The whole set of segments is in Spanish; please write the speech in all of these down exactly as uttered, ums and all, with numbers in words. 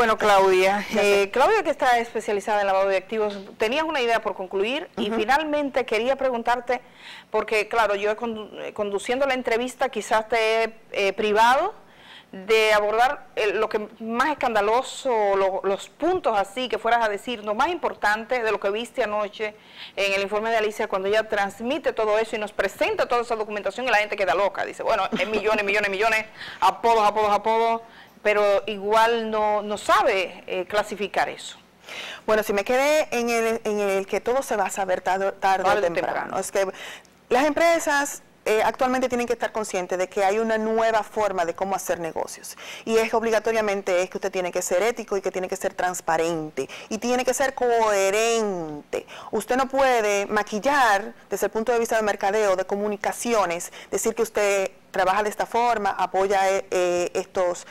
Bueno, Claudia, eh, Claudia que está especializada en lavado de activos, tenías una idea por concluir y uh-huh. finalmente quería preguntarte, porque claro, yo condu conduciendo la entrevista quizás te he eh, privado de abordar eh, lo que más escandaloso, lo, los puntos así que fueras a decir, lo más importante de lo que viste anoche en el informe de Alicia cuando ella transmite todo eso y nos presenta toda esa documentación y la gente queda loca, dice, bueno, es millones, millones, millones, apodos, apodos, apodos, pero igual no, no sabe eh, clasificar eso. Bueno, si me quedé en el, en el que todo se va a saber tarde, tarde o temprano. temprano, es que las empresas Eh, actualmente tienen que estar conscientes de que hay una nueva forma de cómo hacer negocios y es que obligatoriamente es que usted tiene que ser ético y que tiene que ser transparente y tiene que ser coherente. Usted no puede maquillar desde el punto de vista de mercadeo, de comunicaciones, decir que usted trabaja de esta forma, apoya eh, estos,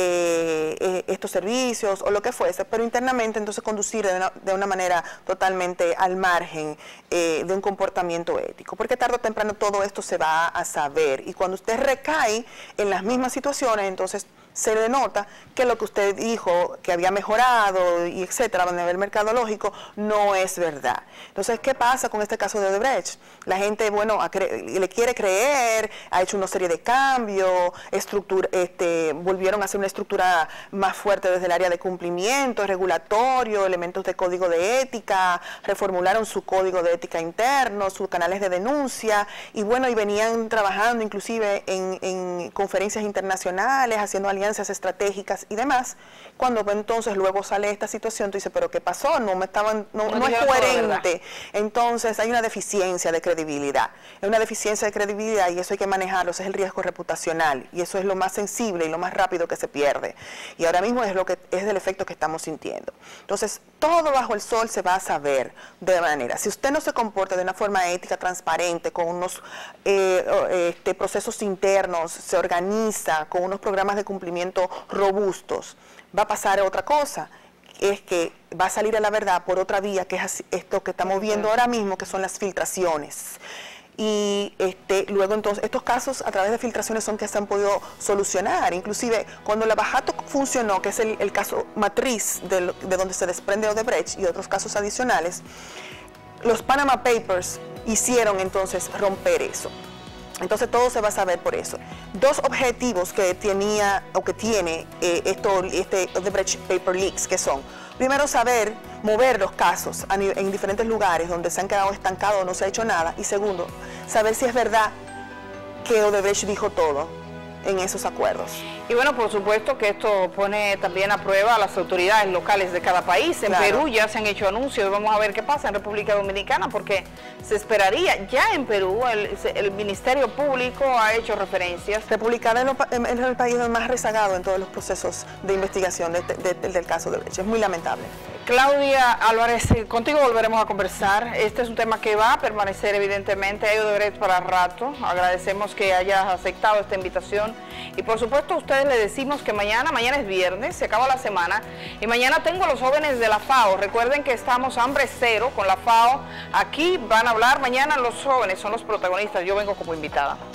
eh, eh, estos servicios o lo que fuese, pero internamente entonces conducir de una, de una manera totalmente al margen eh, de un comportamiento ético, porque tarde o temprano todo esto se va a saber y cuando usted recae en las mismas situaciones, entonces se denota que lo que usted dijo que había mejorado y etcétera a nivel mercadológico no es verdad. Entonces, ¿qué pasa con este caso de Odebrecht? La gente, bueno, le quiere creer, ha hecho una serie de cambios, estructura, este, volvieron a hacer una estructura más fuerte desde el área de cumplimiento, regulatorio, elementos de código de ética, reformularon su código de ética interno, sus canales de denuncia y bueno, y venían trabajando inclusive en, en conferencias internacionales, haciendo alianzas estratégicas y demás, cuando entonces luego sale esta situación, tú dices, pero ¿qué pasó? No me estaban, no, no, no es coherente. Entonces hay una deficiencia de credibilidad, hay una deficiencia de credibilidad y eso hay que manejarlo, ese es el riesgo reputacional y eso es lo más sensible y lo más rápido que se pierde. Y ahora mismo es lo que es el efecto que estamos sintiendo. Entonces, todo bajo el sol se va a saber de manera. Si usted no se comporta de una forma ética, transparente, con unos eh, este, procesos internos, se organiza con unos programas de cumplimiento robustos, va a pasar otra cosa, es que va a salir a la verdad por otra vía, que es esto que estamos viendo ahora mismo, que son las filtraciones. Y este, luego entonces, estos casos a través de filtraciones son que se han podido solucionar, inclusive cuando la Bajato funcionó, que es el, el caso matriz de, de donde se desprende Odebrecht y otros casos adicionales, los Panama Papers hicieron entonces romper eso. Entonces todo se va a saber por eso. Dos objetivos que tenía o que tiene eh, esto, este Odebrecht Paper Leaks, que son, primero saber mover los casos a, en diferentes lugares donde se han quedado estancados o no se ha hecho nada, y segundo, saber si es verdad que Odebrecht dijo todo en esos acuerdos. Y bueno, por supuesto que esto pone también a prueba a las autoridades locales de cada país. En claro. Perú ya se han hecho anuncios, vamos a ver qué pasa en República Dominicana, porque se esperaría, ya en Perú el, el Ministerio Público ha hecho referencias. República es el país más rezagado en todos los procesos de investigación de, de, de, del caso de Odebrecht, es muy lamentable. Claudia Álvarez, contigo volveremos a conversar. Este es un tema que va a permanecer evidentemente, hay Odebrecht para rato. Agradecemos que hayas aceptado esta invitación y por supuesto a ustedes les decimos que mañana, mañana es viernes, se acaba la semana y mañana tengo a los jóvenes de la FAO. Recuerden que estamos hambre cero con la FAO. Aquí van a hablar mañana los jóvenes, son los protagonistas, yo vengo como invitada.